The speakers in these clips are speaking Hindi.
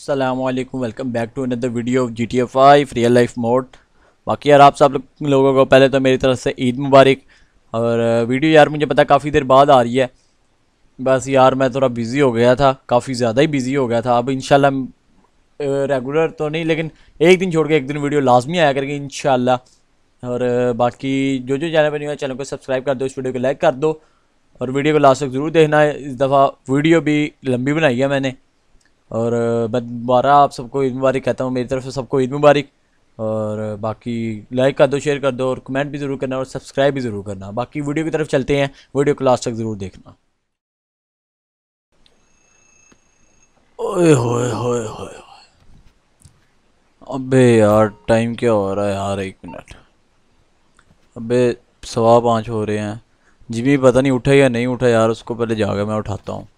अस्सलामुअलैकुम, welcome back to another video of GTA 5 real life mod. बाकी यार आप सब लोगों को पहले तो मेरी तरफ से ईद मुबारक। और वीडियो यार मुझे पता काफ़ी देर बाद आ रही है। बस यार मैं थोड़ा बिज़ी हो गया था, काफ़ी ज़्यादा ही बिज़ी हो गया था। अब इंशाल्लाह रेगुलर तो नहीं, लेकिन एक दिन छोड़ के एक दिन वीडियो लाजमी आया करेगी इंशाल्लाह। और बाकी जो जो चैनल पर नहीं है चैनल को सब्सक्राइब कर दो, इस वीडियो को लाइक कर दो और वीडियो को लास्ट तक ज़रूर देखना है। इस दफ़ा वीडियो भी लंबी बनाई है मैंने। और मैं दोबारा आप सबको ईद मुबारक कहता हूँ, मेरी तरफ से सबको ईद मुबारक। और बाकी लाइक कर दो, शेयर कर दो और कमेंट भी ज़रूर करना और सब्सक्राइब भी ज़रूर करना। बाकी वीडियो की तरफ चलते हैं, वीडियो को लास्ट तक ज़रूर देखना। ओए होए होए होए, अबे यार टाइम क्या हो रहा है यार, 1 मिनट। अबे 5:15 हो रहे हैं। जिमी पता नहीं उठा या नहीं उठा यार, उसको पहले जाकर मैं उठाता हूँ।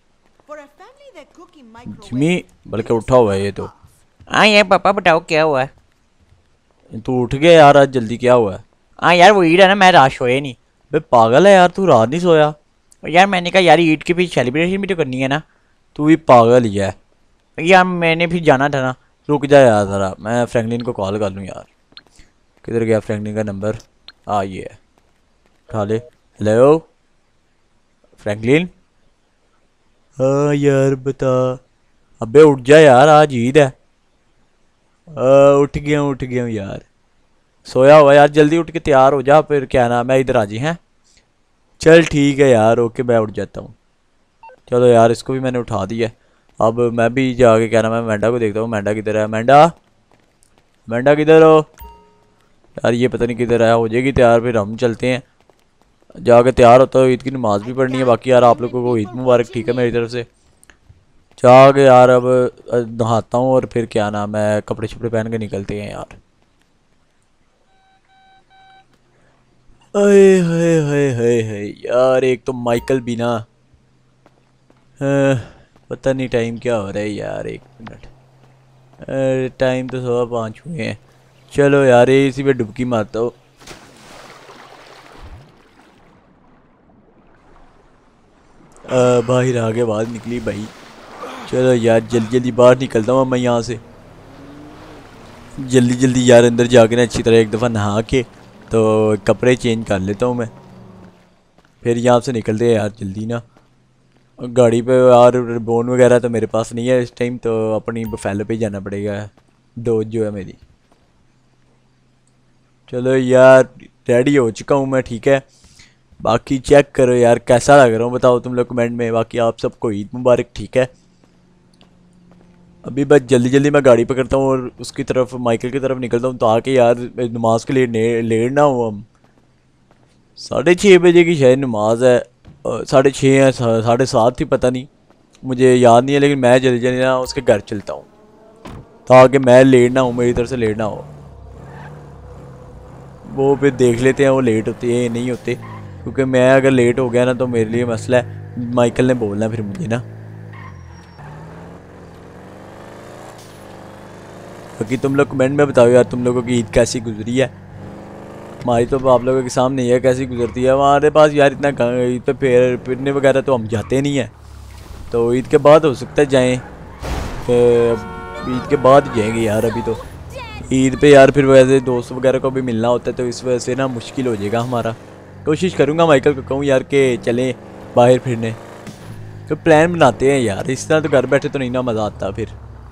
जिमी बल्कि उठा हुआ है ये तो। हाँ यार पापा बताओ क्या हुआ है। तू उठ गया यार, आज जल्दी क्या हुआ है? हाँ यार वो ईद है ना, मैं रात सोया नहीं। बे पागल है यार, तू रात नहीं सोया? और यार मैंने कहा यार ईद की भी सेलिब्रेशन भी तो करनी है ना। तू भी पागल ही है यार मैंने भी जाना था ना। रुक जा यार ज़रा, मैं फ्रैंकलिन को कॉल कर लूँ यार। किधर गया फ्रैंकलिन का नंबर? ये है, उठा ले। Hello Franklin. हाँ यार बता। अबे उठ जा यार, आज ईद है। उठ गया हूँ यार। सोया हुआ यार, जल्दी उठ के तैयार हो जा, फिर क्या नाम है इधर आ जी। हैं चल ठीक है यार, ओके मैं उठ जाता हूँ। चलो यार इसको भी मैंने उठा दिया। अब मैं भी जाके क्या नाम है मैंडा को देखता हूँ। मैंडा किधर है? मैंडा, मैंडा किधर हो यार? ये पता नहीं किधर आया। हो जाएगी तैयार, फिर हम चलते हैं। जाके तैयार होता है, ईद की नमाज़ भी पढ़नी है। बाकी यार आप लोगों को ईद मुबारक, ठीक है मेरी तरफ से। जाके यार अब नहाता हूँ और फिर क्या नाम है कपड़े शपड़े पहन के निकलते हैं यार। अरे हाय हाय हाय हाय यार, एक तो माइकल भी ना। पता नहीं टाइम क्या हो रहा है यार, 1 मिनट। टाइम तो 5:15 हुए हैं। चलो यार ये इसी पे डुबकी मारता हूँ। बाहर आगे बाहर निकली भाई। चलो यार जल्दी जल्दी बाहर निकलता हूँ मैं यहाँ से। जल्दी जल्दी यार अंदर जाके ना अच्छी तरह एक दफ़ा नहा के तो कपड़े चेंज कर लेता हूँ मैं। फिर यहाँ से निकलते हैं यार जल्दी ना। गाड़ी पे यार बोन वगैरह तो मेरे पास नहीं है इस टाइम, तो अपनी बफेलो पे ही जाना पड़ेगा। डोज जो है मेरी। चलो यार रेडी हो चुका हूँ मैं, ठीक है। बाकी चेक करो यार कैसा लग रहा हूँ, बताओ तुम लोग कमेंट में। बाकी आप सबको ईद मुबारक, ठीक है। अभी बस जल्दी जल्दी मैं गाड़ी पकड़ता हूँ और उसकी तरफ माइकल की तरफ निकलता हूँ ताकि यार नमाज के लिए लेट ना हो हम। 6:30 बजे की शायद नमाज है। 6:30 है, 7:30 थी पता नहीं, मुझे याद नहीं है। लेकिन मैं जल्दी जल्दी ना उसके घर चलता हूँ ताकि मैं लेट ना हूँ, मेरी तरफ से लेट ना हो। वो फिर देख लेते हैं वो लेट होते हैं या नहीं होते, क्योंकि मैं अगर लेट हो गया ना तो मेरे लिए मसला है। माइकल ने बोलना फिर मुझे ना। बाकी तुम लोग कमेंट में बताओ यार तुम लोगों की ईद कैसी गुजरी है। हमारी तो आप लोगों के सामने ही है कैसी गुजरती है। हमारे पास यार इतना ईद पे फिरने वगैरह तो हम जाते नहीं हैं, तो ईद के बाद हो सकता है जाएँ। ईद के बाद जाएंगे यार। अभी तो ईद पे यार फिर वैसे दोस्त वगैरह को भी मिलना होता है, तो इस वजह से ना मुश्किल हो जाएगा हमारा। कोशिश करूँगा माइकल को कहूँ यार कि चलें बाहर फिरने, तो प्लान बनाते हैं यार। इस तरह तो घर बैठे तो नहीं ना मज़ा आता फिर।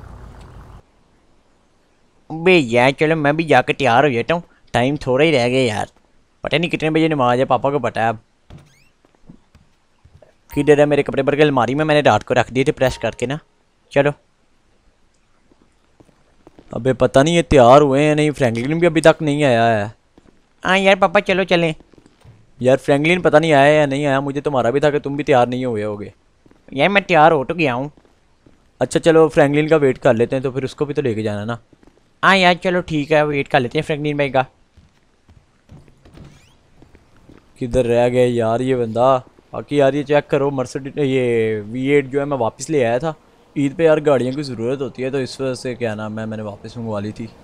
बे यार चलो मैं भी जाकर तैयार हो जाता हूँ, टाइम थोड़ा ही रह गया यार। पता नहीं कितने बजे नमाज है, पापा को पता है। अब किधर है मेरे कपड़े? भर के अलमारी में मैंने रात को रख दिए थे प्रेस करके ना। चलो। अबे पता नहीं ये तैयार हुए हैं नहीं, फ्रैंकलिन भी अभी तक नहीं आया है। हाँ यार पापा चलो चलें। यार फ्रैंकलिन पता नहीं आया या नहीं आया, मुझे तो मारा भी था कि तुम भी तैयार नहीं हुए होगे। यार मैं तैयार हो तो गया हूँ। अच्छा चलो फ्रैंकलिन का वेट कर लेते हैं, तो फिर उसको भी तो लेके जाना ना। हाँ यार चलो ठीक है, वेट कर लेते हैं फ्रैंकलिन भाई का। किधर रह गया यार ये बंदा? बाकी यार ये चेक करो, मर्सिडीज ये V8 जो है मैं वापस ले आया था। ईद पे यार गाड़ियों की ज़रूरत होती है, तो इस वजह से क्या नाम है मैंने वापस मंगवा ली थी।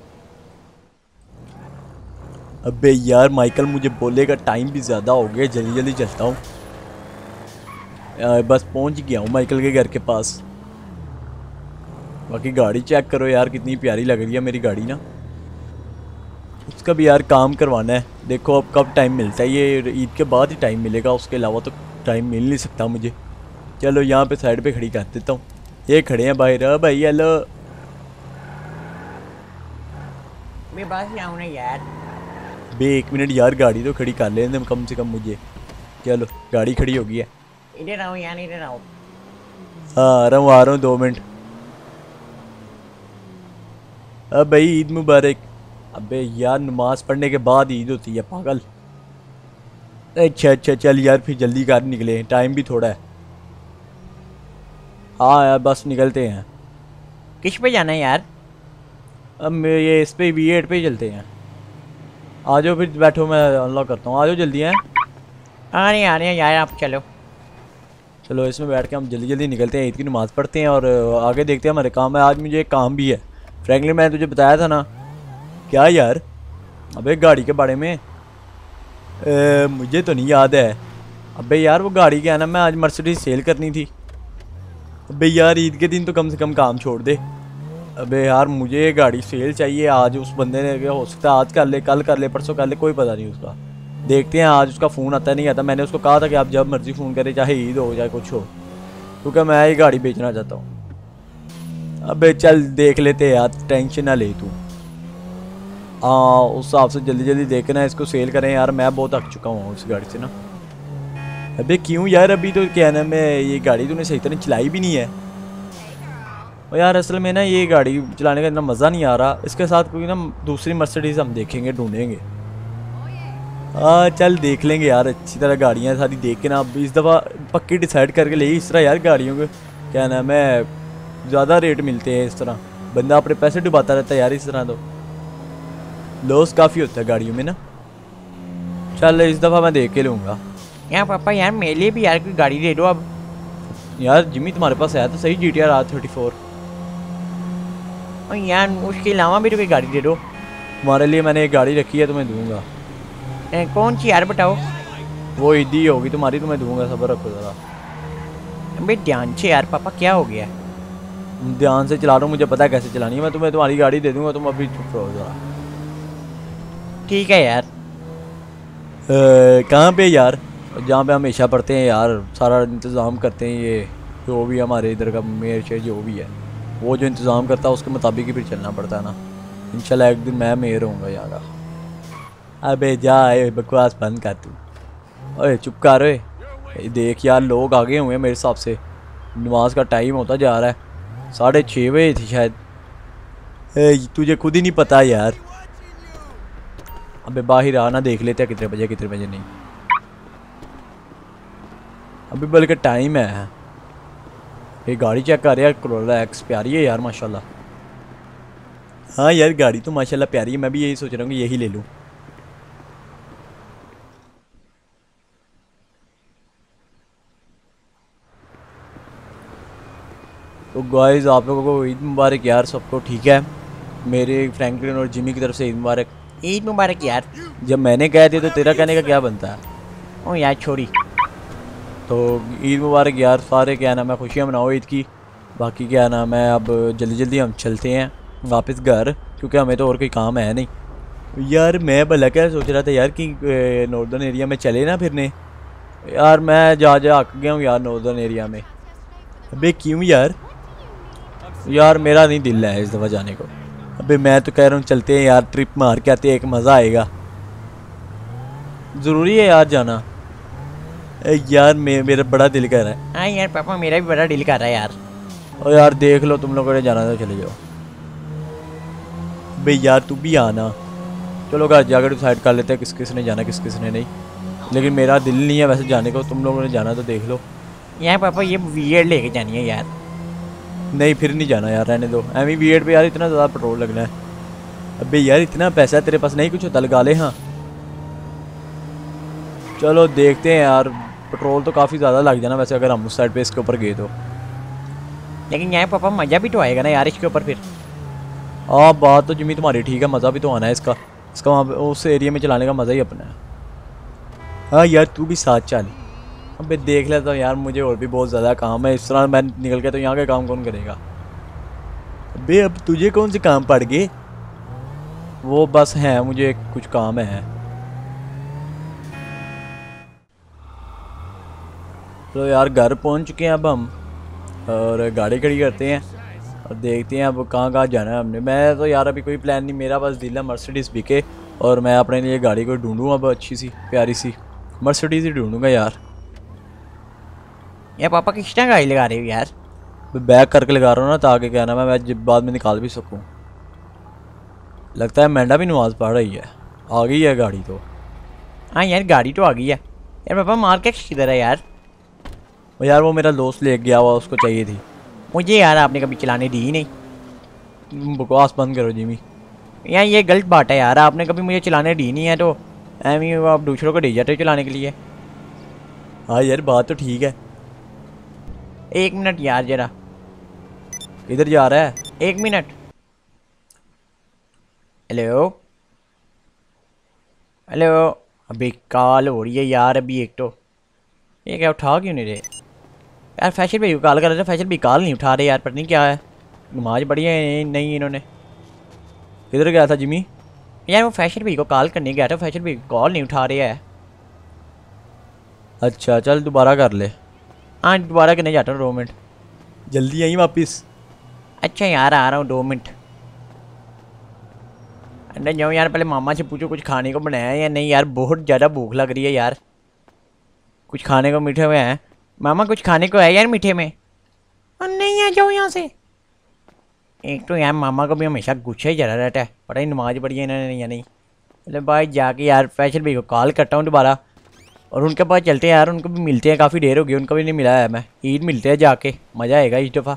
अबे यार माइकल मुझे बोलेगा, टाइम भी ज़्यादा हो गया, जल्दी जल्दी चलता हूँ। बस पहुँच गया हूँ माइकल के घर के पास। बाकी गाड़ी चेक करो यार, कितनी प्यारी लग रही है मेरी गाड़ी ना। उसका भी यार काम करवाना है, देखो अब कब टाइम मिलता है, ये ईद के बाद ही टाइम मिलेगा, उसके अलावा तो टाइम मिल नहीं सकता मुझे। चलो यहाँ पे साइड पे खड़ी कर देता हूँ, ये खड़े हैं बाहर। भाई हेलो, मैं बस आऊँ ना यार। बे 1 मिनट यार, गाड़ी तो खड़ी कर लेने कम से कम मुझे। चलो गाड़ी खड़ी हो गई है। इधर आओ यार, इधर आओ। हाँ आ रहा हूँ 2 मिनट। अब भाई ईद मुबारक। अबे यार नमाज पढ़ने के बाद ईद होती है पागल। अच्छा अच्छा चल यार फिर जल्दी कर निकले, टाइम भी थोड़ा है। हाँ यार बस निकलते हैं। किस पे जाना है यार? अब ये इस पे V8 पे ही चलते हैं। आ जाओ फिर, बैठो मैं अनलॉक करता हूँ, आ जाओ जल्दी हैं। आ रहे हैं यार, आप चलो। चलो इसमें बैठ के हम जल्दी जल्दी निकलते हैं, ईद की नमाज़ पढ़ते हैं और आगे देखते हैं हमारे काम है। आज मुझे एक काम भी है फ्रैंकलिन, मैंने तुझे बताया था ना। क्या यार? अबे गाड़ी के बारे में मुझे तो नहीं याद है। अबे यार वो गाड़ी क्या है ना, मैं आज मर्सिडीज सेल करनी थी। अबे यार ईद के दिन तो कम से कम काम छोड़ दे। अबे यार मुझे गाड़ी सेल चाहिए आज, उस बंदे ने हो सकता है आज कर ले, कल कर ले, परसों कर ले, कोई पता नहीं उसका। देखते हैं आज उसका फ़ोन आता नहीं आता। मैंने उसको कहा था कि आप जब मर्ज़ी फ़ोन करें, चाहे ईद हो चाहे कुछ हो, क्योंकि मैं ये गाड़ी बेचना चाहता हूँ। अबे चल देख लेते यार, टेंशन ना ले तू। हाँ उस हिसाब से जल्दी जल्दी देखना है, इसको सेल करें यार, मैं बहुत थक चुका हूँ उस गाड़ी से ना। अबे क्यों यार, अभी तो क्या नाम है, ये गाड़ी तूने सही तरह चलाई भी नहीं है। और यार असल में ना ये गाड़ी चलाने का इतना मज़ा नहीं आ रहा, इसके साथ कोई ना दूसरी मर्सिडीज़ हम देखेंगे, ढूंढेंगे। हाँ चल देख लेंगे यार, अच्छी तरह गाड़ियाँ सारी देख के ना अब इस दफ़ा पक्की डिसाइड करके ले। इस तरह यार गाड़ियों के क्या नाम है ज़्यादा रेट मिलते हैं, इस तरह बंदा अपने पैसे डुबाता रहता है यार, इस तरह तो लॉस काफ़ी होता है गाड़ियों में ना। चल इस दफ़ा मैं देख के लूँगा। यार पापा यार मेरे लिए भी यार कोई गाड़ी दे दो अब। यार जिम्मी तुम्हारे पास है तो सही GTR R34। और यार उसके अलावा भी तो कोई गाड़ी दे दो। तुम्हारे लिए मैंने एक गाड़ी रखी है, तुम्हें दूंगा। कौन सी यार बताओ? वो ईदी होगी तुम्हारी, तुम्हें दूंगा, सब्र रखो ज़रा। अबे ध्यान से यार पापा, क्या हो गया? ध्यान से चला रहा हूँ, मुझे पता है कैसे चलानी है, मैं तुम्हें तुम्हारी गाड़ी दे दूंगा, तुम अभी चुप रहो ज़रा। ठीक है यार। कहाँ पे यार? जहाँ पे हमेशा पढ़ते हैं यार, सारा इंतज़ाम करते हैं, ये जो भी हमारे इधर का मेयर शेर जो भी है, वो जो इंतज़ाम करता है उसके मुताबिक ही फिर चलना पड़ता है ना। इंशाल्लाह एक दिन मैं मेयर होऊंगा यहाँ का। अबे जा बकवास बंद कर तू। ओए चुप कर। ओए देख यार लोग आगे हुए हैं मेरे हिसाब से, नमाज का टाइम होता जा रहा है, 6:30 बजे थी शायद। तुझे खुद ही नहीं पता यार। अबे बाहर आना, देख लेते हैं कितने बजे नहीं। अभी बल्कि टाइम है। ये गाड़ी चेक कर यार, Corolla X प्यारी है यार माशाल्लाह। हाँ यार गाड़ी तो माशाल्लाह प्यारी है, मैं भी यही सोच रहा हूँ कि यही ले लूँ। तो गाइस आप लोगों को ईद मुबारक यार, सबको ठीक है। मेरे फ्रैंकलिन और जिमी की तरफ से ईद मुबारक। ईद मुबारक यार। जब मैंने कह दिया तो तेरा कहने का क्या बनता है? ओ यार छोड़ी। तो ईद मुबारक यार, सारे क्या नाम है खुशियाँ मनाओ ईद की। बाकी क्या नाम है अब जल्दी जल्दी हम चलते हैं वापस घर, क्योंकि हमें तो और कोई काम है नहीं। यार मैं भला क्या सोच रहा था यार कि नॉर्दर्न एरिया में चले ना फिरने। यार मैं जा अक गया हूँ यार नॉर्दर्न एरिया में। अबे क्यों यार? यार मेरा नहीं दिल है इस दफ़ा जाने को। अबे मैं तो कह रहा हूँ चलते हैं यार, ट्रिप मार के आते हैं, एक मज़ा आएगा। ज़रूरी है यार जाना? यार मेरा बड़ा दिल कर रहा है। हाँ यार पापा मेरा भी बड़ा दिल कर रहा है यार। और यार देख लो तुम लोगों ने जाना तो चले जाओ। भाई यार तू भी आना। चलो घर जाकर डिसाइड कर लेते हैं किस किस ने जाना किस किस ने नहीं, लेकिन मेरा दिल नहीं है वैसे जाने को, तुम लोगों ने जाना तो देख लो। यार पापा ये V8 लेके जानी है यार। नहीं फिर नहीं जाना यार, रहने दो। V8 पे यार इतना ज़्यादा पेट्रोल लगना है। अबे यार इतना पैसा है तेरे पास, नहीं कुछ होता लगा ले। हाँ चलो देखते हैं यार, पेट्रोल तो काफ़ी ज़्यादा लग जाना वैसे अगर हम उस साइड पे इसके ऊपर गए तो। लेकिन यार पापा मज़ा भी तो आएगा ना यार इसके ऊपर फिर। हाँ बात तो जिम्मी तुम्हारी ठीक है, मज़ा भी तो आना है इसका वहाँ पे उस एरिया में चलाने का मज़ा ही अपना है। हाँ यार तू भी साथ चल। अबे देख लेता हूँ यार, मुझे और भी बहुत ज़्यादा काम है, इस तरह मैं निकल के तो यहाँ का काम कौन करेगा। बे अब तुझे कौन से काम पड़ गए? वो बस है, मुझे कुछ काम है। तो यार घर पहुंच चुके हैं अब हम, और गाड़ी खड़ी करते हैं और देखते हैं अब कहाँ कहाँ जाना है हमने। मैं तो यार अभी कोई प्लान नहीं, मेरा बस दिल है मर्सिडीज़ बिके और मैं अपने लिए गाड़ी को ढूंढूँ अब, अच्छी सी प्यारी सी मर्सिडीज़ ही ढूंढूंगा यार। यार पापा किस तरह गाड़ी लगा रहे हो यार? बैक करके लगा रहा हूँ ना, ताकि क्या ना मैं जब बाद में निकाल भी सकूँ। लगता है मैंडा भी नमाज़ पढ़ रही है। आ गई है गाड़ी तो। हाँ यार गाड़ी तो आ गई है। यार पापा मार्केट किधर है यार? और यार वो मेरा दोस्त ले गया हुआ, उसको चाहिए थी। मुझे यार आपने कभी चलाने दी ही नहीं। बकवास बंद करो जिमी। यार ये गलत बात है यार, आपने कभी मुझे चलाने दी नहीं है तो एम ही आप दूसरों को दे जाते हो चलाने के लिए। हाँ यार बात तो ठीक है। 1 मिनट यार जरा। इधर जा रहा है? 1 मिनट। Hello hello. अभी कॉल हो रही है यार अभी एक तो। ये क्या उठा क्यों नहीं रहे यार? फैशन भाई को कॉल कर रहे थे, फैशन भाई कॉल नहीं उठा रहे यार, पता नहीं क्या है। नमाज पढ़ी है नहीं इन्होंने। किधर गया था जिमी? यार वो फैशन भाई को कॉल करने गया था, फैशन भाई कॉल नहीं उठा रहे है। अच्छा चल दोबारा कर ले। हाँ दोबारा करने जाता हूँ 2 मिनट। जल्दी आई वापिस। अच्छा यार आ रहा हूँ 2 मिनट। अंदर जाऊँ यार, पहले मामा से पूछो कुछ खाने को बनाया है या नहीं यार, बहुत ज़्यादा भूख लग रही है यार। कुछ खाने को मीठे में है? मामा कुछ खाने को है यार मीठे में? नहीं, आ जाओ यहाँ से। एक तो यार मामा को भी हमेशा गुस्सा ही चला रहता है, पता ही नमाज पढ़ी है इन्होंने या नहीं। मतलब भाई जाके यार फैशन भाई को कॉल करता हूँ दोबारा और उनके पास चलते हैं यार, उनको भी मिलते हैं, काफ़ी देर हो गई उनको भी नहीं मिला है। मैं ईद मिलते हैं जाके, मज़ा आएगा इस दफ़ा।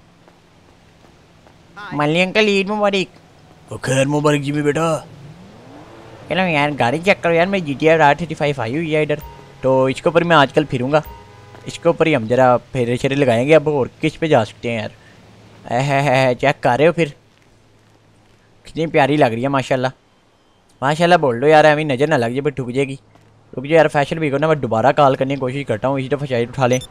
मल्ली अंकल ईद मुबारक। खैर मुबारक जिमी बेटा। चलो यार गाड़ी चेक करो यार, मेरी GTR R35 आई हुई है इधर, तो इसके ऊपर मैं आजकल फिरूँगा। इसके ऊपर ही हम जरा फेरे शेरे लगाएंगे अब, और किस पे जा सकते हैं यार? है चेक कर रहे हो फिर? कितनी प्यारी लग रही है माशाल्लाह। माशाल्लाह बोल दो यार, अभी नज़र ना लग जाए फिर ठुक जाएगी। रुक जाओ यार फैशन भी को ना मैं दोबारा कॉल करने की कोशिश करता हूँ, इसी दफ़ा शायद उठा लें।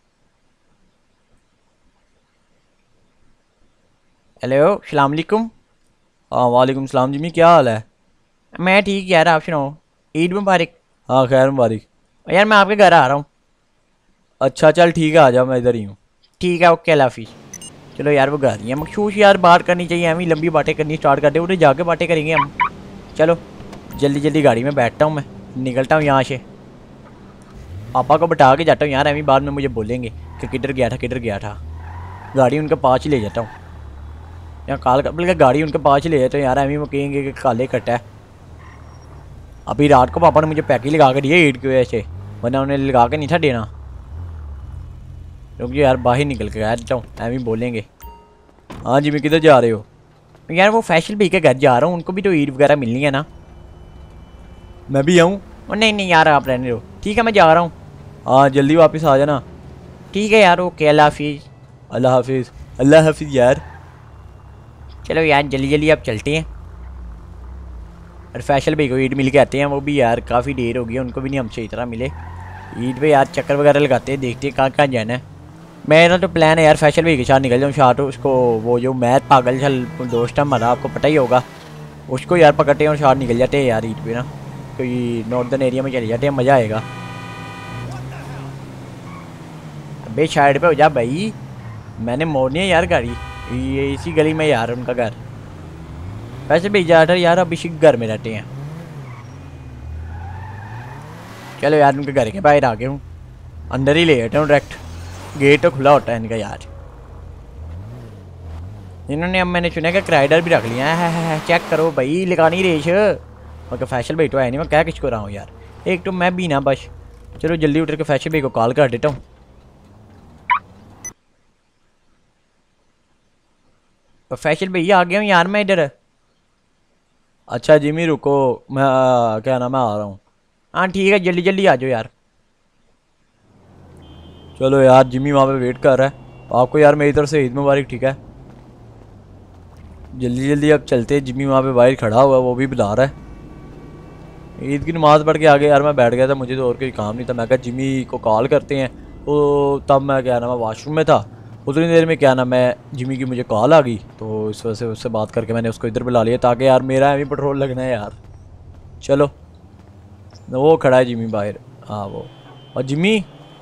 हेलो अस्सलाम वालेकुम। हाँ वालेकुम सलाम जिमी, क्या हाल है? मैं ठीक यार, आप सुनाओ? ईद मुबारक। हाँ खैर मुबारक। यार मैं आपके घर आ रहा हूँ। अच्छा चल ठीक है, आ जा, मैं इधर ही हूँ। ठीक है ओके अल्लाह हाफिज़। चलो यार वो घर ही है, मखसूस यार बात करनी चाहिए, हमें लंबी बातें करनी स्टार्ट कर दे, उधर जाके बातें करेंगे हम। चलो जल्दी जल्दी गाड़ी में बैठता हूँ, मैं निकलता हूँ यहाँ से। पापा को बता के जाता हूँ यार, अभी बाद में मुझे बोलेंगे कि किधर गया था किधर गया था। गाड़ी उनके पास ही ले जाता हूँ, यहाँ कॉल कर बल्कि गाड़ी उनके पास ही ले जाता हूँ यार, अभी वो कहेंगे कि काले कटा है। अभी रात को पापा ने मुझे पैक ही लगा के दिया ईद की वजह से, वरना उन्हें लगा के नहीं था देना। क्योंकि यार बाहर निकल के गया जाऊँ, अभी बोलेंगे। हाँ जिमी किधर जा रहे हो? यार वो फैशन भी के घर जा रहा हूँ, उनको भी तो ईद वगैरह मिलनी है ना। मैं भी आऊँ? नहीं नहीं यार आप रहने दो, ठीक है मैं जा रहा हूँ। हाँ जल्दी वापस आ जाना। ठीक है यार ओके अल्लाह हाफिज़। अल्लाह हाफिज़। अल्लाह हाफिज़ यार। चलो यार जल्दी जल्दी आप चलते हैं और फैशन भाई को ईद मिल के आते हैं, वो भी यार काफ़ी देर हो गई है, उनको भी नहीं हमसे इतना मिले। ईद पे यार चक्कर वगैरह लगाते हैं, देखते हैं कहाँ कहाँ जाना है। मेरा तो प्लान है यार फैशन भाई के साथ निकल जाऊँ शाह, तो उसको वो जो मैथ पागल चल दोस्त है हमारा, आपको पता ही होगा, उसको यार पकड़ते हैं और शाह निकल जाते हैं यार ईद पे ना, कोई नॉर्दर्न एरिया में चले जाते हैं, मज़ा आएगा। अबे साइड पे हो जा भाई, मैंने मोड़नी है यार गाड़ी, ये इसी गली में यार उनका घर। वैसे भी ज़्यादातर यार अब इसी घर में रहते हैं। चलो यार उनके घर के बाहर आ गया हूँ, अंदर ही ले जाता हूँ डायरेक्ट, गेट तो खुला होता है इनका यार। इन्होंने अब मैंने सुना कि क्राइडर भी रख लिया है, चेक करो भाई लगानी रेस। मगर फैशन भाई तो है नहीं, मैं क्या किसको रहा हूँ यार, एक तो मैं भी ना बस। चलो जल्दी उतर के फैशन भाई को कॉल कर देता हूँ। फैशन भैया आ गया हूँ यार मैं इधर। अच्छा जिमी रुको, मैं क्या नाम है आ रहा हूँ। हाँ ठीक है जल्दी जल्दी आ जाओ यार। चलो यार जिमी वहाँ पे वेट कर रहा है, आपको यार मेरी तरफ से ईद मुबारक, ठीक है? जल्दी जल्दी अब चलते हैं, जिमी वहाँ पे बाहर खड़ा हुआ है, वो भी बुला रहा है। ईद की नमाज़ पढ़ के आगे यार मैं बैठ गया था, मुझे तो और कोई काम नहीं था, मैं कहा जिमी को कॉल करते हैं। तो तब मैं क्या नाम है वाशरूम में था, उतनी देर में क्या ना मैं जिमी की मुझे कॉल आ गई, तो इस वजह से उससे बात करके मैंने उसको इधर बुला लिया ताकि यार मेरा अभी पेट्रोल लगना है यार। चलो वो खड़ा है जिमी बाहर। हाँ वो और जिमी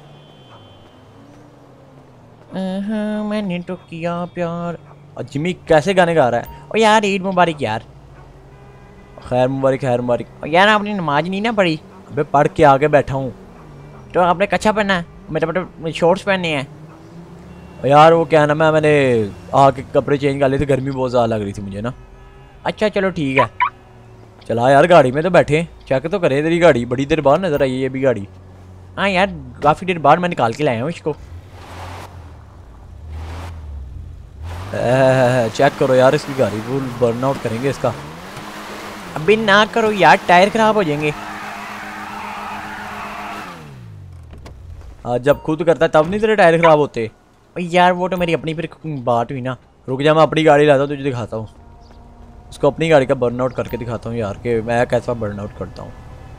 मैंने तो किया प्यार। और जिमी कैसे गाने गा रहा है। ओ यार ईद मुबारक यार। खैर मुबारक खैर मुबारक। ओ यार आपने नमाज नहीं ना पढ़ी? अबे पढ़ के आगे बैठा हूँ। तो आपने कच्छा पहना है, मतलब शॉर्ट्स पहनने हैं। यार वो क्या ना मैंने आके कपड़े चेंज कर लिए थे, गर्मी बहुत ज़्यादा लग रही थी मुझे ना। अच्छा चलो ठीक है। चला यार गाड़ी में तो बैठे, चेक तो करे तेरी गाड़ी, बड़ी देर बाद नजर आई है ये भी गाड़ी। हाँ यार काफ़ी देर बाद मैं निकाल के लाया हूँ इसको। चेक करो यार इसकी गाड़ी, फुल बर्न आउट करेंगे इसका। अभी ना करो यार, टायर खराब हो जाएंगे। जब खुद करता है तब नहीं तेरे टायर खराब होते। यार वो तो मेरी अपनी फिर बात हुई ना। रुक जा मैं अपनी गाड़ी लाता हूँ तुझे दिखाता हूँ, उसको अपनी गाड़ी का बर्न आउट करके दिखाता हूँ यार कि मैं कैसा बर्न आउट करता हूँ।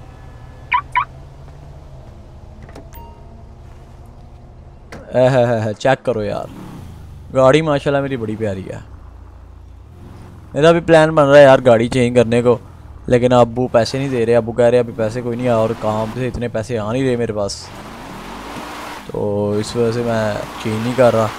चेक करो यार गाड़ी माशाल्लाह मेरी बड़ी प्यारी है। मेरा भी प्लान बन रहा है यार गाड़ी चेंज करने को, लेकिन अब्बू पैसे नहीं दे रहे। अब्बू कह रहे अभी पैसे कोई नहीं आ और काम से इतने पैसे आ नहीं रहे मेरे पास, तो इस वजह से मैं चेंज नहीं कर रहा।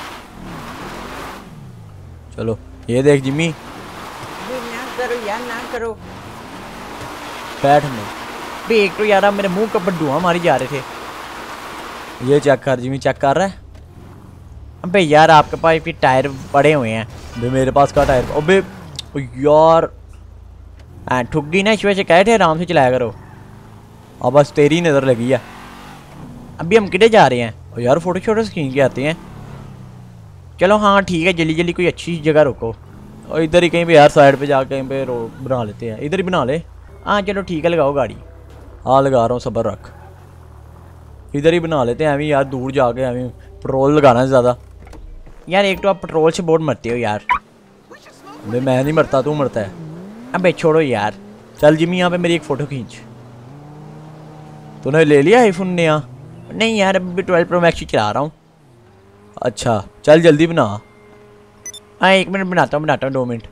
चलो ये देख जिम्मी। ना करो यार ना करो। बैठ में एक तो यार आप मेरे मुंह के ऊपर धुआं मारी जा रहे थे। ये चेक कर जिम्मी, चेक कर रहा है। अबे यार आपके पास फिर टायर पड़े हुए हैं। अबे मेरे पास का टायर, अबे यार ठुक गई ना, इस वजह से कहे थे आराम से चलाया करो। अब बस तेरी नज़र लगी है। अभी हम किधर जा रहे हैं? और यार फोटो शोटो खींच के आते हैं। चलो हाँ ठीक है, जल्दी जल्दी कोई अच्छी जगह रुको। और इधर ही कहीं पे यार साइड पे जाके कहीं पे बना लेते हैं, इधर ही बना ले। हाँ चलो ठीक है, लगाओ गाड़ी। हाँ लगा रहा हूँ, सब्र रख। इधर ही बना लेते हैं, अभी यार दूर जाके अभी पेट्रोल लगाना है ज़्यादा। यार एक तो आप पेट्रोल से बहुत मरते हो यार। अबे मैं नहीं मरता, तू मरता है। अबे छोड़ो यार। चल जिम्मी यहाँ पे मेरी एक फ़ोटो खींच। तूने ले लिया आईफोन नया? नहीं यार अभी 12 प्रो मैक्स ही चला रहा हूँ। अच्छा चल जल्दी बना। हाँ 1 मिनट बनाता हूँ 2 मिनट।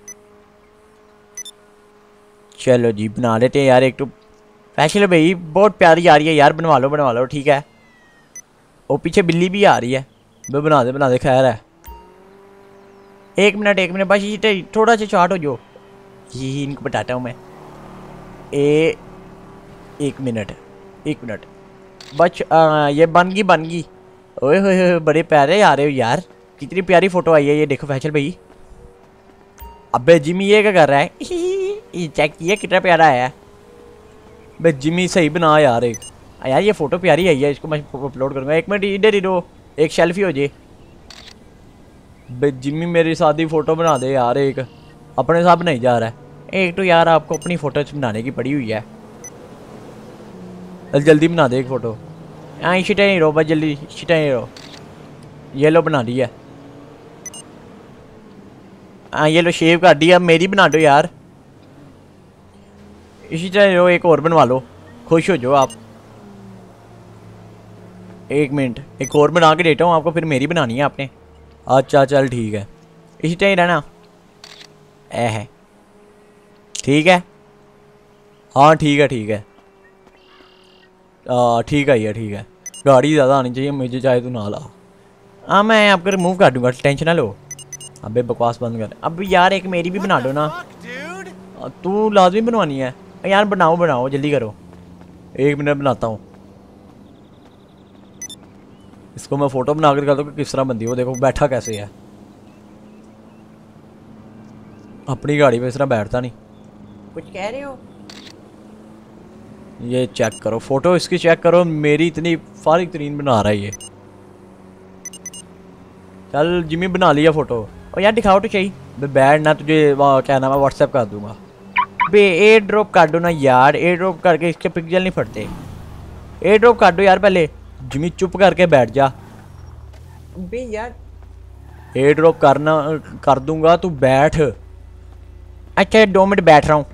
चलो जी बना लेते हैं यार। एक तो फैशन भाई बहुत प्यारी आ रही है यार, बनवा लो ठीक है। और पीछे बिल्ली भी आ रही है। बे बना दे खैर है। 1 मिनट बस ये थोड़ा सा चार्ट हो जो, यही इनको बताता हूँ मैं। 1 मिनट बस ये बन गई। ओए होए बड़े प्यारे आ रहे हो यार, कितनी प्यारी फोटो आई है ये देखो फैसल भाई। अबे जिमी ये क्या कर रहा है? ये चेक किया कितना प्यारा आया है। बे जिमी सही बना यार। एक यार ये फोटो प्यारी आई है, इसको मैं अपलोड करूँगा। 1 मिनट इधर ही दो, एक सेल्फी हो जाए। बे जिमी मेरी शादी फोटो बना दे यार, एक अपने साथ नहीं जा रहा है। एक तो यार आपको अपनी फोटो बनाने की पड़ी हुई है। जल्दी बना दे एक फ़ोटो। हाँ इसी टाइम रो बस जल्दी, इसी टाइम रो। ये लो बना दी है। हाँ ये लो शेव कर दी, अब मेरी बना दो यार। इसी तरह रो, एक और बनवा लो, खुश हो जाओ आप। 1 मिनट एक और बना के देता हूँ आपको, फिर मेरी बनानी है आपने। अच्छा चल ठीक है, इसी टाइम रहना है ठीक है। हाँ ठीक है ठीक है। गाड़ी ज़्यादा आनी चाहिए मुझे, चाहे तू ना ला। हाँ मैं आपको रिमूव कर दूंगा, टेंशन ना लो। अबे बकवास बंद कर। अब यार एक मेरी भी बना दो ना। तू लाजमी बनवानी है यार बनाओ जल्दी करो। 1 मिनट बनाता हूँ इसको मैं फ़ोटो बना कर दिखाता हूँ कि किस तरह बनती है। वो देखो बैठा कैसे है, अपनी गाड़ी पे इस तरह बैठता नहीं। कुछ कह रहे हो? ये चेक करो फोटो इसकी, चेक करो मेरी इतनी फारिग तरीन बना रहा है ये। चल जिमी बना लिया फ़ोटो। और यार दिखाओ तो चाहिए। बैठ ना, तुझे क्या नाम है व्हाट्सएप कर दूंगा। बे एयर ड्रॉप कर दो ना यार, एयर ड्रॉप करके इसके पिक्सल नहीं फटते। एयर ड्रॉप कर दो यार पहले। जिमी चुप करके बैठ जा। बे यार एयर ड्रॉप कर दूंगा, तू बैठ। अच्छा 2 मिनट बैठ रहा हूँ।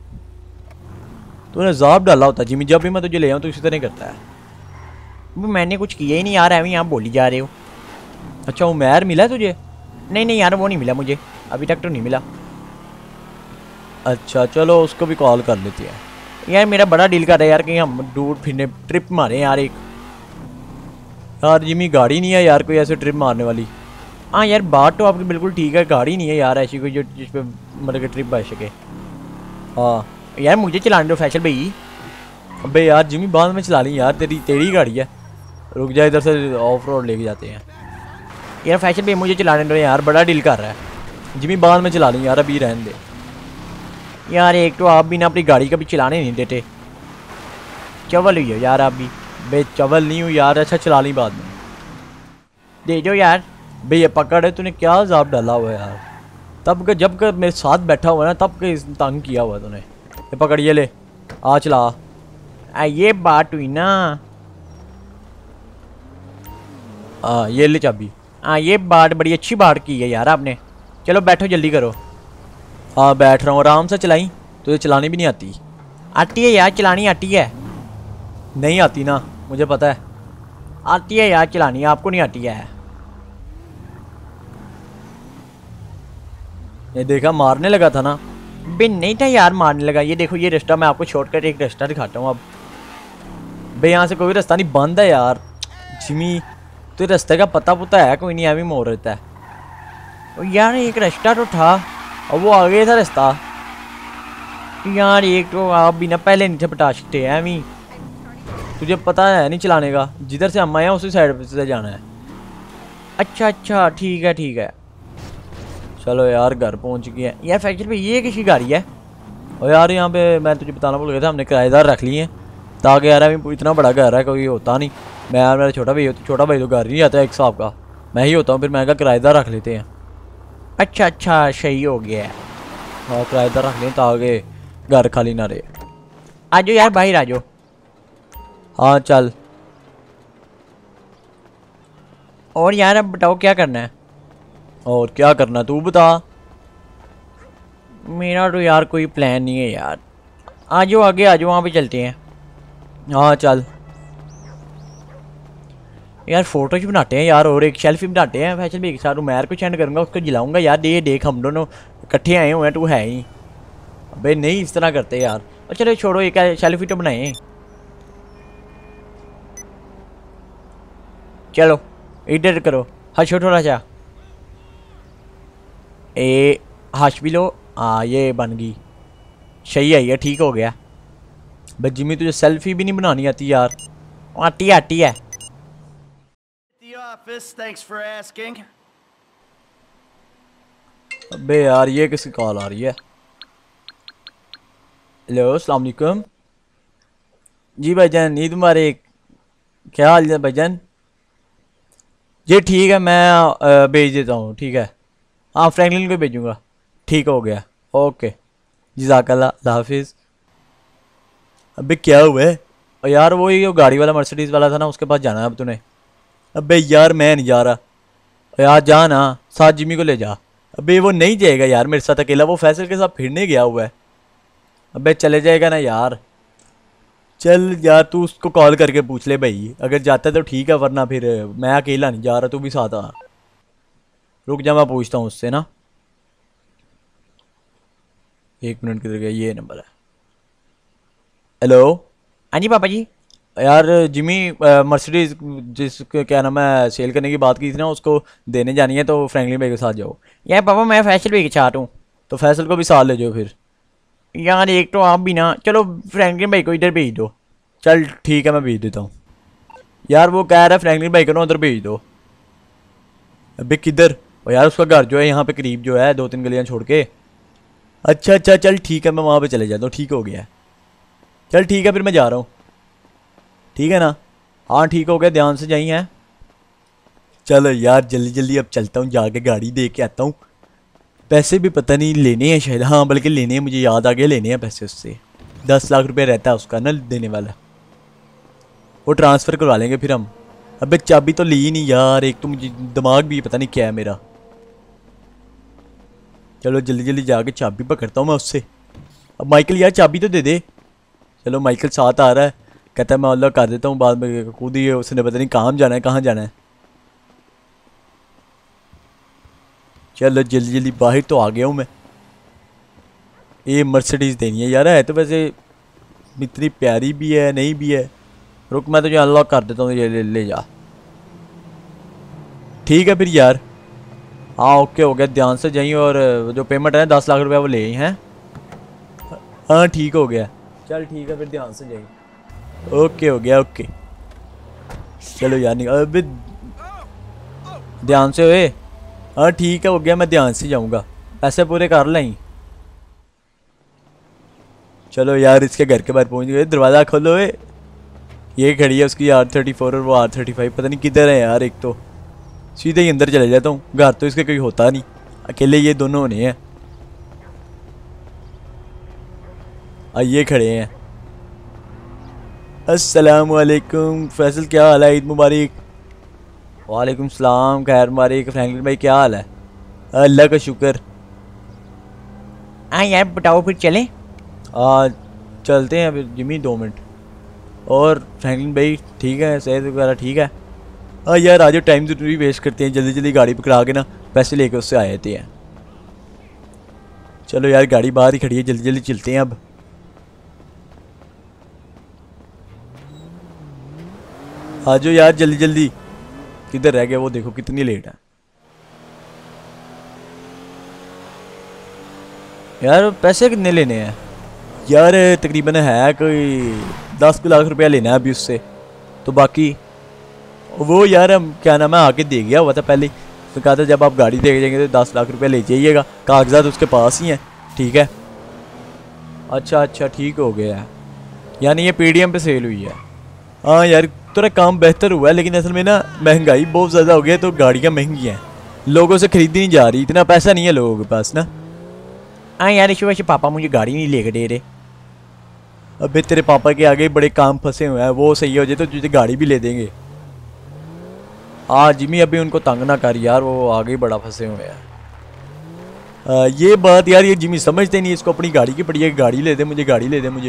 तूने ज़ाब डाला होता जिमी, जब भी मैं तुझे ले आऊँ तो इसी तरह करता है। मैंने कुछ किया ही नहीं यार, अभी आप बोली जा रहे हो। अच्छा उमैर मिला तुझे? नहीं नहीं यार वो नहीं मिला मुझे, अभी तक तो नहीं मिला। अच्छा चलो उसको भी कॉल कर लेते हैं। यार मेरा बड़ा दिल कर रहा है यार कहीं हम दूर फिरने ट्रिप मारे यार एक। यार जिमी गाड़ी नहीं है यार कोई ऐसे ट्रिप मारने वाली। हाँ यार बात तो आपकी बिल्कुल ठीक है, गाड़ी नहीं है यार ऐसी कोई जो जिस पे मतलब कि ट्रिप बच सके। हाँ यार मुझे चलाने दो फैसल भाई। अबे यार जिमी बाद में चला ली यार, तेरी तेरी गाड़ी है। रुक जा इधर से ऑफ रोड लेके जाते हैं। यार फैसल भाई मुझे चलाने दो यार, बड़ा दिल कर रहा है। जिमी बाद में चला ली यार, अभी रहने दे। यार एक तो आप भी ना अपनी गाड़ी कभी चलाने नहीं देते, चवल हुई हो यार आप भी। बे चवल नहीं हूँ यार, अच्छा चला ली बाद में। दे दो यार। बे ये पकड़ है, तूने क्या अजाब डाला हुआ है यार। तब का जब का मेरे साथ बैठा हुआ ना तब का तंग किया हुआ तूने। ये पकड़ ये ले, आ चला। ये बात हुई ना। ये ले चाबी। हाँ ये बात बड़ी अच्छी बात की है यार आपने। चलो बैठो जल्दी करो। हाँ बैठ रहा हूँ, आराम से चलाई। तुझे चलानी भी नहीं आती? आती है यार, चलानी आती है। नहीं आती ना, मुझे पता है। आती है यार चलानी, आपको नहीं आती है। ये देखा मारने लगा था ना। बे नहीं था यार मारने लगा। ये देखो ये रास्ता, मैं आपको शॉर्टकट एक रास्ता दिखाता हूँ अब। बे यहाँ से कोई रास्ता नहीं, बंद है यार। जिमी तो रास्ते का पता पुता है कोई नहीं, अभी मोड़ रहता है। और यार एक रास्ता तो था और वो आगे था रास्ता। यार एक तो आप भी ना पहले नहीं थे बता सकते हैं अभी। तुझे पता है नहीं चलाने का, जिधर से हम आए हैं उसी साइड से जाना है। अच्छा अच्छा ठीक है ठीक है। चलो यार घर पहुंच गए हैं। यार फैक्ट्री पे ये किसी गाड़ी है? और यार यहाँ पे मैं तुझे बताना भूल गया था, हमने किराएदार रख लिए हैं ताकि यार अभी इतना बड़ा घर है कोई होता नहीं। मैं यार मेरा छोटा भाई तो घर नहीं आता एक साहब का, मैं ही होता हूँ। फिर मैं कहा किराएदार रख लेते हैं। अच्छा अच्छा सही हो गया है। हाँ किराएदार रख लें ताकि घर खाली ना रहे। आ जाओ यार बाहर आ जाओ। हाँ चल। और यार अब बताओ क्या करना है? और क्या करना तू बता। मेरा तो यार कोई प्लान नहीं है यार। आ जाओ आगे आ जाओ, वहाँ पे चलते हैं। हाँ चल। यार फोटोज बनाते हैं यार, और एक सेल्फी बनाते हैं फैशन भी एक साथ। उमैर को सेंड करूँगा, उसको जलाऊंगा यार। ये देख हम दोनों इकट्ठे आए हुए हैं, तू है ही। अबे नहीं इस तरह करते यार। और चलो छोड़ो, एक सेल्फी तो बनाए। चलो इधर करो, हंसो थोड़ा सा। हंस भी लो। हाँ ये बन गई, सही है, ये ठीक हो गया। भाई जिमी तुझे सेल्फी भी नहीं बनानी आती यार? आती है आती है। अबे यार ये किसकी कॉल आ रही है? हेलो अस्सलाम वालेकुम। जी भाईजान ईद मुबारक। क्या हाल है भाईजान? जी ठीक है, मैं भेज देता हूँ। ठीक है हाँ फ्रैंकलिन को भेजूँगा। ठीक हो गया, ओके जज़ाकल्लाह, अल्लाह हाफिज़। अबे क्या हुआ है? और यार वो ये गाड़ी वाला मर्सिडीज़ वाला था ना, उसके पास जाना है अब तूने। अबे यार मैं नहीं जा रहा। यार जा ना, साथ जिमी को ले जा। अबे वो नहीं जाएगा यार मेरे साथ अकेला, वो फैसल के साथ फिरने गया हुआ है। अबे चले जाएगा ना यार। चल यार तू उसको कॉल करके पूछ ले भाई, अगर जाता है तो ठीक है, वरना फिर मैं अकेला नहीं जा रहा, तू भी साथ आ। रुक जा मैं पूछता हूँ उससे ना। 1 मिनट किधर गया? ये नंबर है। हेलो। हाँ जी पापा जी। यार जिमी मर्सिडीज जिसको क्या नाम है सेल करने की बात की थी ना, उसको देने जानी है, तो फ्रैंकलिन भाई के साथ जाओ। यार पापा मैं फैसल भी चाहता हूँ। तो फैसल को भी साथ ले जाओ फिर। यार एक तो आप भी ना, चलो फ्रैंकलिन भाई को इधर भेज दो। चल ठीक है मैं भेज देता हूँ। यार वो कह रहा है फ्रैंकलिन भाई को ना उधर भेज दो। अबे किधर? और यार उसका घर जो है यहाँ पे करीब जो है, 2-3 गलियाँ छोड़ के। अच्छा अच्छा चल ठीक है, मैं वहाँ पे चले जाता हूँ। ठीक हो गया, चल ठीक है फिर मैं जा रहा हूँ। ठीक है ना? हाँ ठीक हो गया, ध्यान से जाइए हैं। चलो यार जल्दी जल्दी अब चलता हूँ, जाके गाड़ी दे के आता हूँ। पैसे भी पता नहीं लेने हैं शायद, हाँ बल्कि लेने हैं, मुझे याद आ गया, लेने हैं पैसे उससे। 10 लाख रुपए रहता है उसका ना देने वाला, वो ट्रांसफ़र करवा लेंगे फिर हम। अबे चाबी तो ली नहीं यार, एक तो मुझे दिमाग भी पता नहीं क्या है मेरा। चलो जल्दी जल्दी जाके चाबी पकड़ता हूँ मैं उससे। अब माइकल यार चाबी तो दे दे। चलो माइकल साथ आ रहा है, कहता है मैं अल्लाह कर देता हूँ बाद में, खुद ही उसने पता नहीं कहाँ जाना है कहाँ जाना है। चलो जल्दी जल्दी बाहर तो आ गया हूँ मैं। ये मर्सिडीज देनी है यार, है तो वैसे इतनी प्यारी भी है नहीं भी है। रुक मैं तुझे अनलॉक कर देता हूँ, ये ले जा। ठीक है फिर यार, हाँ ओके हो गया। ध्यान से जाइए और जो पेमेंट है 10 लाख रुपया वो ले आई हैं। हाँ ठीक हो गया, चल ठीक है फिर ध्यान से जाइए। ओके हो गया ओके। चलो यार नहीं अभी ध्यान से हुए। हाँ ठीक है हो गया, मैं ध्यान से जाऊँगा, पैसे पूरे कर लें। चलो यार इसके घर के बाहर पहुँच गए, दरवाज़ा खोलो। ये खड़ी है उसकी R34 और वो R35, पता नहीं किधर है यार। एक तो सीधे ही अंदर चले जाता हूँ, घर तो इसके कोई होता नहीं, अकेले ये दोनों होने हैं। ये खड़े हैं। अस्सलाम वालेकुम फैसल, क्या हाल है? ईद मुबारक। वालेकुम सलाम, खैर मुबारक। फ्रैंकलिन भाई क्या हाल है? अल्लाह का शुक्र। हाँ यार बताओ फिर चलें। चलते हैं अभी जिमी, 2 मिनट। और फ्रैंकलिन भाई ठीक है, सेहत वगैरह ठीक है? हाँ यार आज टाइम जरूरी वेस्ट करते हैं, जल्दी जल्दी गाड़ी पकड़ा के ना पैसे लेके उससे आए थे हैं। चलो यार गाड़ी बाहर ही खड़ी है, जल्दी जल्दी चलते हैं अब। आ जाओ यार जल्दी जल्दी। किधर रह गया वो, देखो कितनी लेट है यार। पैसे कितने लेने हैं यार? तकरीबन है कोई 10 लाख रुपया लेना है अभी उससे, तो बाकी वो यार हम क्या नाम है आके दे गया हुआ था पहले। तो कहा था जब आप गाड़ी दे जाएंगे तो 10 लाख रुपया ले जाइएगा, कागजात उसके पास ही हैं। ठीक है अच्छा अच्छा ठीक हो गया है, यानी ये PDM पे सेल हुई है। हाँ यार थोड़ा काम बेहतर हुआ है, लेकिन असल में ना महंगाई बहुत ज़्यादा हो गई है, तो गाड़ियाँ महंगी हैं, लोगों से खरीदी नहीं जा रही, इतना पैसा नहीं है लोगों के पास ना। हाँ यार इस वजह से पापा मुझे गाड़ी नहीं लेकर दे रहे। अबे तेरे पापा के आगे बड़े काम फंसे हुए हैं, वो सही हो जाए तो तुझे गाड़ी भी ले देंगे। हाँ जिमी अभी उनको तंग ना कर यार, वो आगे बड़ा फंसे हुए हैं। ये बात यार ये जिमी समझते नहीं, इसको अपनी गाड़ी की पड़ी है, गाड़ी ले दे मुझे, गाड़ी ले दे मुझे।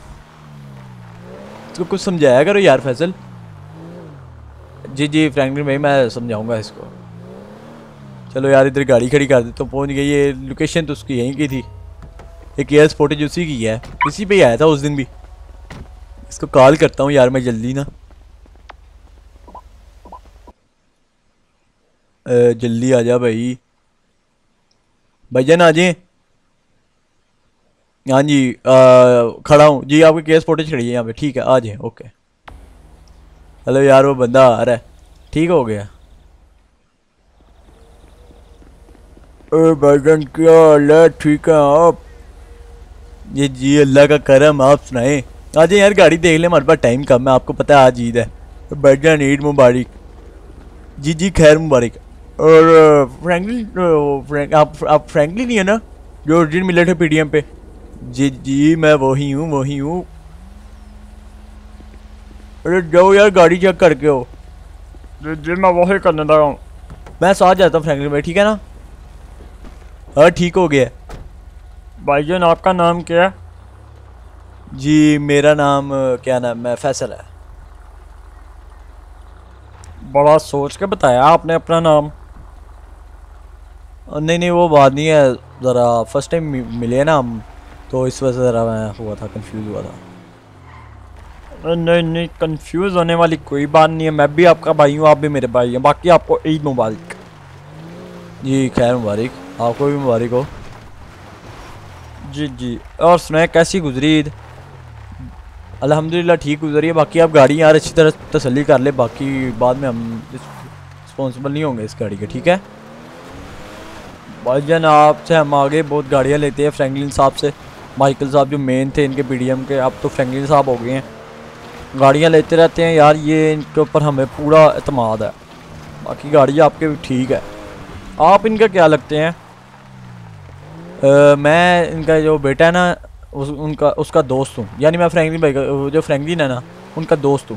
इसको कुछ समझाया करो यार फैसल। जी जी फ्रैंकलिन भाई मैं समझाऊंगा इसको। चलो यार इधर गाड़ी खड़ी कर दे तो पहुंच गई। ये लोकेशन तो उसकी यहीं की थी, एक एयर फुटेज उसी की है, इसी पे ही आया था उस दिन भी। इसको कॉल करता हूँ यार मैं जल्दी ना। जल्दी आ जा भाई, भाईजान आ जाए। हाँ जी खड़ा हूँ जी, आपकी केस फुटेज खड़ी है यहाँ पे। ठीक है आ जाए ओके। हेलो यार वो बंदा आ रहा है, ठीक हो गया। भाईजान क्या हाल है? ठीक है आप? ये जी अल्लाह का करम, आप सुनाए। आ जाए यार गाड़ी देख ले, हमारे पास टाइम कम है, आपको पता है आज ईद है। भाईजान ईद मुबारक। जी जी खैर मुबारक। और फ्रैंकलिन आप फ्रैंकलिन नहीं है ना जो उस दिन मिले थे PDM पे? जी जी मैं वही हूँ वही हूँ। अरे जाओ यार गाड़ी चेक करके हो। जी मैं वही करने लगा हूँ, मैं साथ जाता हूँ फ्रैंकलिन भाई, ठीक है ना? हाँ ठीक हो गया। भाईजान आपका नाम क्या है? जी मेरा नाम क्या नाम है, फैसल है। बड़ा सोच के बताया आपने अपना नाम। नहीं नहीं वो बात नहीं है, ज़रा फर्स्ट टाइम मिले ना हम, तो इस वजह से ज़रा मैं हुआ था, कंफ्यूज हुआ था। नहीं नहीं कंफ्यूज होने वाली कोई बात नहीं है, मैं भी आपका भाई हूँ, आप भी मेरे भाई हैं। बाकी आपको ईद मुबारक। जी खैर मुबारक, आपको भी मुबारक हो। जी जी और सुनाए कैसी गुजरी ईद? अल्हम्दुलिल्लाह ठीक गुजरी है। बाकी आप गाड़ी यार अच्छी तरह तसल्ली कर ले, बाकी बाद में हम रिस्पॉन्सिबल नहीं होंगे इस गाड़ी के, ठीक है? भाईजान आपसे हम आगे बहुत गाड़ियाँ लेते हैं, फ्रैंकलिन साहब से। माइकल साहब जो मेन थे इनके PDM के, अब तो फ्रैंकलिन साहब हो गए हैं। गाड़ियाँ लेते रहते हैं यार, ये इनके ऊपर हमें पूरा एतमाद है। बाकी गाड़ी आपके भी ठीक है। आप इनका क्या लगते हैं? मैं इनका जो बेटा है ना उसका दोस्त हूँ, यानी मैं फ्रैंकलिन भाई का, जो फ्रैंकलिन है ना उनका दोस्त हूँ।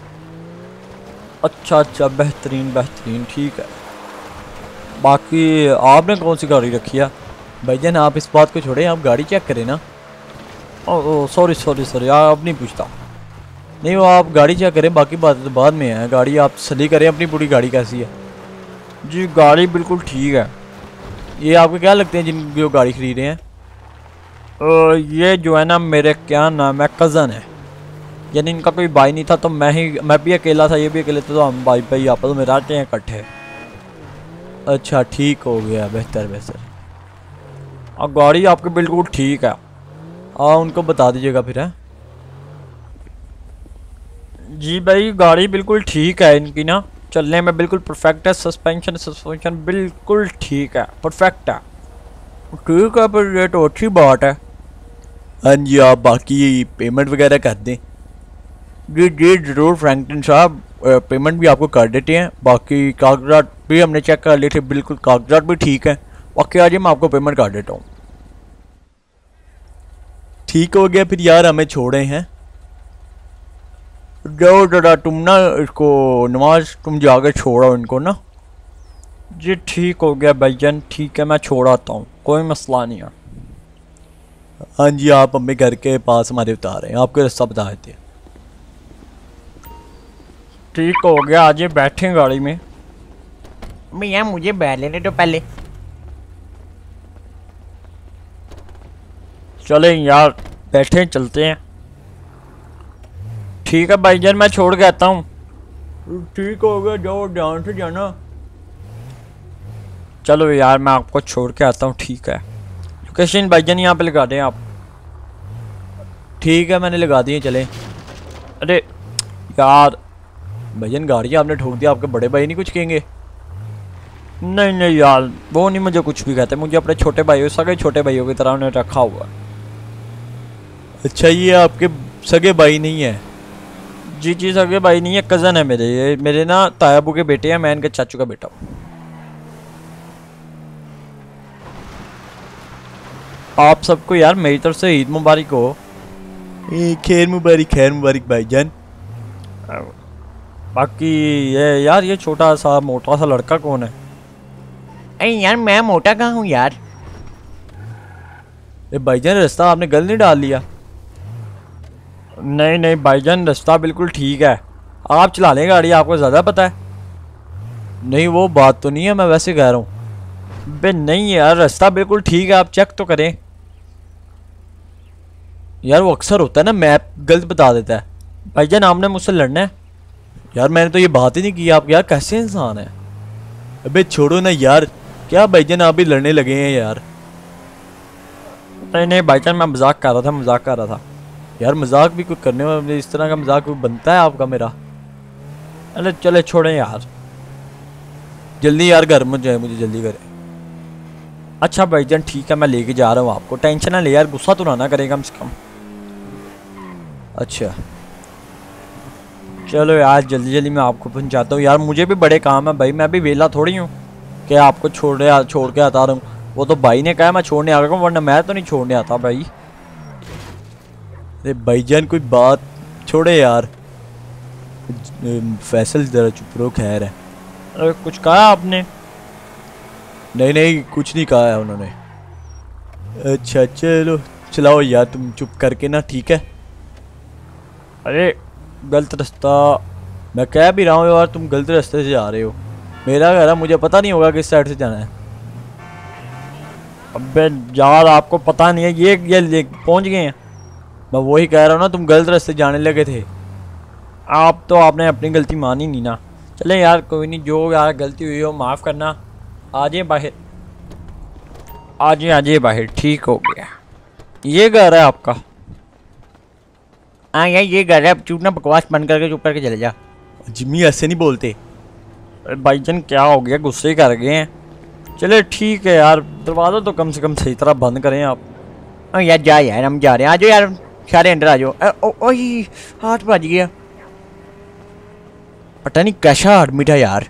अच्छा अच्छा बेहतरीन बेहतरीन ठीक है। बाकी आपने कौन सी गाड़ी रखी है? भाईजान आप इस बात को छोड़ें, आप गाड़ी चेक करें ना। ओ सॉरी सॉरी सॉरी आप नहीं पूछता। नहीं वो आप गाड़ी चेक करें, बाकी बात तो बाद में है। गाड़ी आप तसल्ली करें अपनी, पूरी गाड़ी कैसी है? जी गाड़ी बिल्कुल ठीक है। ये आपको क्या लगते हैं जिन जो गाड़ी खरीद रहे हैं? ये जो है ना मेरे क्या नाम है कज़न है, यानी इनका कोई भाई नहीं था तो मैं भी अकेला था, ये भी अकेले थे, तो हम भाई भाई आपस में रहते हैं इकट्ठे। अच्छा ठीक हो गया, बेहतर बेहतर। और गाड़ी आपकी बिल्कुल ठीक है, हाँ उनको बता दीजिएगा फिर है। जी भाई गाड़ी बिल्कुल ठीक है इनकी ना, चलने में बिल्कुल परफेक्ट है, सस्पेंशन बिल्कुल ठीक है, परफेक्ट है। ठीक है फिर ये तो अच्छी बात है। हाँ जी, आप बाकी पेमेंट वगैरह कर दें। जी जी ज़रूर फ्रैंकलिन साहब, पेमेंट भी आपको कर देते हैं। बाकी कागजात भी हमने चेक कर लिए थे, बिल्कुल कागजात भी ठीक है। बाकी आज मैं आपको पेमेंट कर देता हूँ। ठीक हो गया फिर यार, हमें छोड़े हैं। जाओ जरा तुम ना इसको, नमाज तुम जाके छोड़ो इनको ना। जी ठीक हो गया भाईजान, ठीक है मैं छोड़ आता हूँ, कोई मसला नहीं है। हाँ जी, आप हमें घर के पास हमारे उतार हैं, आपको रास्ता बता देते हैं। ठीक हो गया, आज ये बैठे गाड़ी में। भैया मुझे बैठ लेने तो पहले। चले यार बैठे चलते हैं। ठीक है भाईजान मैं छोड़ के आता हूँ। ठीक हो गया, जाओ ध्यान से जाना। चलो यार मैं आपको छोड़ के आता हूँ, ठीक है। लोकेशन भाईजान यहाँ पे लगा दें आप। ठीक है मैंने लगा दिए, चले। अरे यार भैया गाड़ी आपने ठोक दिया, आपके बड़े भाई नहीं कुछ कहेंगे? नहीं नहीं यार वो नहीं मुझे कुछ भी कहते, मुझे अपने छोटे भाइयों सगे छोटे भाइयों की तरह उन्हें रखा हुआ। अच्छा ये आपके सगे भाई नहीं है? जी जी सगे भाई नहीं है, कज़न है मेरे, ये मेरे ना तायाबू के बेटे हैं, मैं इनके चाचू का बेटा हूँ। आप सबको यार मेरी तरफ से ईद मुबारक हो। खैर मुबारक भाईजान। बाकी ये यार ये छोटा सा मोटा सा लड़का कौन है? अरे यार मैं मोटा कहाँ हूँ यार। भाईजान रास्ता आपने गलत नहीं डाल लिया? नहीं नहीं भाईजान रास्ता बिल्कुल ठीक है, आप चला लें गाड़ी, आपको ज़्यादा पता है। नहीं वो बात तो नहीं है, मैं वैसे कह रहा हूँ। बे नहीं यार रास्ता बिल्कुल ठीक है, आप चेक तो करें। यार वो अक्सर होता है ना, मैप गलत बता देता है। भाईजान आपने मुझसे लड़ना है? यार मैंने तो ये बात ही नहीं की, आप यार कैसे इंसान है। अबे छोड़ो ना यार, क्या भाईजान आप भी लड़ने लगे हैं यार। नहीं नहीं भाईजान मैं मजाक कर रहा था। यार मजाक भी कोई करने में इस तरह का मजाक कोई बनता है आपका मेरा? अरे चले छोड़े यार, जल्दी यार घर में जाए, मुझे जल्दी करें। अच्छा भाईजान ठीक है मैं लेके जा रहा हूँ आपको, टेंशन ना ले यार, गुस्सा तो ना करेगा कम से कम। अच्छा चलो यार जल्दी जल्दी मैं आपको पहुँचाता हूँ यार, मुझे भी बड़े काम है भाई, मैं भी वेला थोड़ी हूँ कि आपको छोड़ के आता रहा हूँ। वो तो भाई ने कहा मैं छोड़ने आ रहा हूँ, वरना मैं तो नहीं छोड़ने आता भाई। अरे भाईजान कोई बात छोड़े यार, फैसल जरा चुप रहो, खैर है। अरे कुछ कहा आपने? नहीं कुछ नहीं कहा है उन्होंने। अच्छा चलो चलाओ यार, तुम चुप करके ना, ठीक है। अरे गलत रास्ता, मैं कह भी रहा हूँ यार, तुम गलत रास्ते से जा रहे हो। मेरा घर है, मुझे पता नहीं होगा किस साइड से जाना है। अबे यार आपको पता नहीं है, ये पहुंच गए हैं। मैं वही कह रहा हूँ ना, तुम गलत रास्ते जाने लगे थे। आपने अपनी गलती मानी नहीं ना। चले यार कोई नहीं, जो यार गलती हुई हो माफ़ करना। आ जाइए बाहर, ठीक हो गया। ये घर है आपका? हाँ यार ये घर है, चुप ना बकवास बंद करके चुप करके चले जा। जिम्मी ऐसे नहीं बोलते। भाईजान क्या हो गया, गुस्से कर गए हैं। चले ठीक है यार, दरवाज़ा तो कम से कम सही तरह बंद करें आप। हाँ यार जा यार, हम जा रहे हैं, आ जाओ यार सारे अंदर आ जाओ। ओही हाथ बज गया, पता नहीं कैसा हाथ मीठा यार।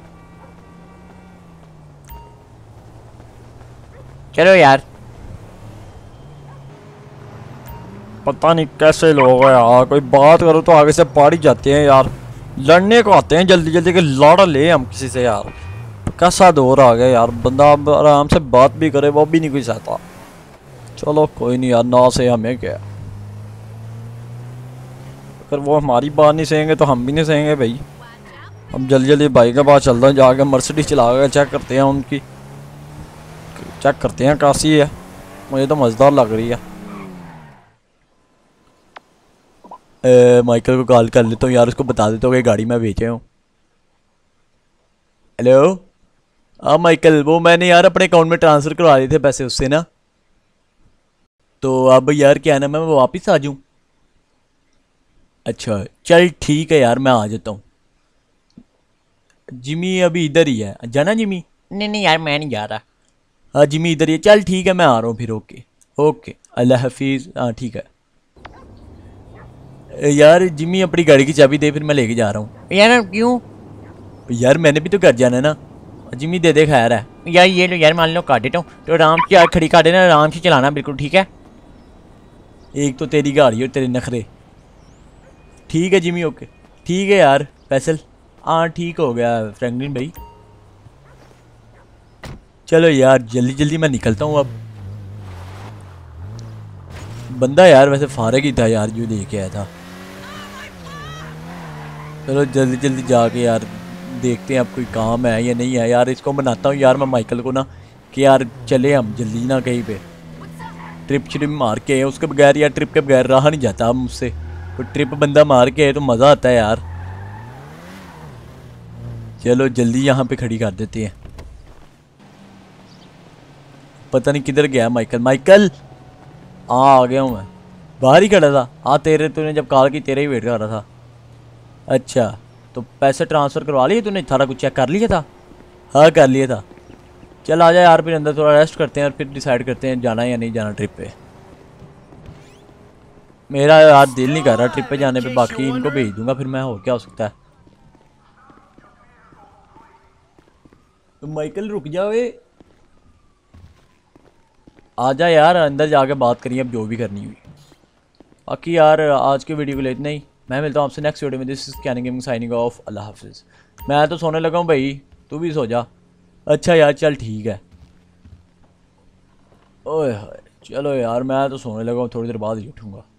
चलो यार, पता नहीं कैसे लोग हैं यार, कोई बात करो तो आगे से पाड़ ही जाते हैं यार, लड़ने को आते हैं जल्दी जल्दी के, लड़ ले हम किसी से यार। कैसा दौर आ गया यार, बंदा अब आराम से बात भी करे वो भी नहीं कोई सहता। चलो कोई नहीं यार, ना से हमें क्या, अगर वो हमारी बात नहीं सहेंगे तो हम भी नहीं सहेंगे भाई। हम जल्दी जल्दी भाई के पास चलते हैं, जाके मर्सिडीज चला कर चेक करते हैं उनकी चेक करते हैं कैसी है, मुझे तो मज़ेदार लग रही है। माइकल को कॉल कर लेता हूँ यार, उसको बता देता हूँ कि गाड़ी में बेचे हूँ। हेलो, हाँ माइकल, वो मैंने यार अपने अकाउंट में ट्रांसफ़र करवा दिए थे पैसे उससे ना, तो अब यार क्या ना मैं वापस आ जाऊँ? अच्छा चल ठीक है यार, मैं आ जाता हूँ। जिमी अभी इधर ही है, जाना जिमी? नहीं नहीं यार, मैं नहीं जा रहा। हाँ जिमी इधर ही है, चल ठीक है मैं आ रहा हूँ फिर। ओके ओके, अल्लाह हाफिज़। हाँ ठीक है। यार जिमी अपनी गाड़ी की चाबी दे, फिर मैं लेके जा रहा हूँ। यार क्यों? यार मैंने भी तो घर जाना है ना। जिमी दे दे, खैर है। यार ये लो यार, मान लो काट देता हूँ तो आराम से यार खड़ी कर देना, आराम से चलाना बिल्कुल, ठीक है? एक तो तेरी गाड़ी और तेरे नखरे। ठीक है जिमी, ओके ठीक है यार फैसल। हाँ ठीक हो गया फ्रैंकलिन भाई। चलो यार जल्दी जल्दी मैं निकलता हूँ अब। बंदा यार वैसे फारग ही था यार जो लेके आया था। चलो जल्दी जल्दी जाके यार देखते हैं अब कोई काम है या नहीं है यार। इसको मनाता हूँ यार मैं माइकल को ना, कि यार चले हम जल्दी ना कहीं पे ट्रिप श्रिप मार के आए। उसके बगैर यार, ट्रिप के बगैर रहा नहीं जाता अब मुझसे। कोई ट्रिप बंदा मार के आए तो मज़ा आता है यार। चलो जल्दी यहाँ पे खड़ी कर देते हैं। पता नहीं किधर गया माइकल। माइकल, हाँ आ गया हूँ मैं, बाहर ही खड़ा था। हाँ तेरे, तूने जब कॉल की तेरे ही वेट कर रहा था। अच्छा, तो पैसे ट्रांसफ़र करवा लिए तूने? सारा कुछ चेक कर लिया था? हाँ कर लिया था। चल आ जा यार, फिर अंदर थोड़ा रेस्ट करते हैं और फिर डिसाइड करते हैं जाना है या नहीं जाना ट्रिप पे। मेरा यार दिल नहीं कर रहा ट्रिप पे जाने पे, बाकी इनको भेज दूंगा फिर मैं, और क्या हो सकता है। तो माइकल रुक जाओ, आ जा यार, अंदर जाके बात करिए अब जो भी करनी हुई। बाकी यार आज के वीडियो के लिए इतना ही। मैं मिलता हूँ आपसे नेक्स्ट वीडियो में। This is Canning gaming signing off. अल्लाह हाफिज़। मैं तो सोने लगा हूँ भाई, तू भी सो जा। अच्छा यार चल ठीक है। ओए होए, चलो यार मैं तो सोने लगा हूँ, थोड़ी देर बाद ही उठूँगा।